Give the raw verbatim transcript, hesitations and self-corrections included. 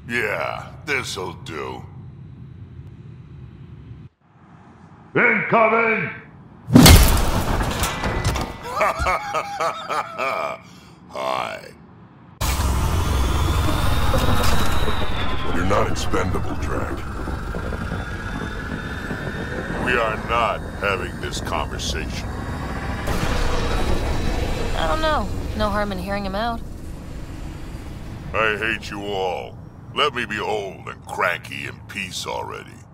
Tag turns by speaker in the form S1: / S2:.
S1: Yeah, this'll do.
S2: Incoming!
S1: Hi. You're not expendable, Drack. We are not having this conversation.
S3: I don't know. No harm in hearing him out.
S1: I hate you all. Let me be old and cranky in peace already.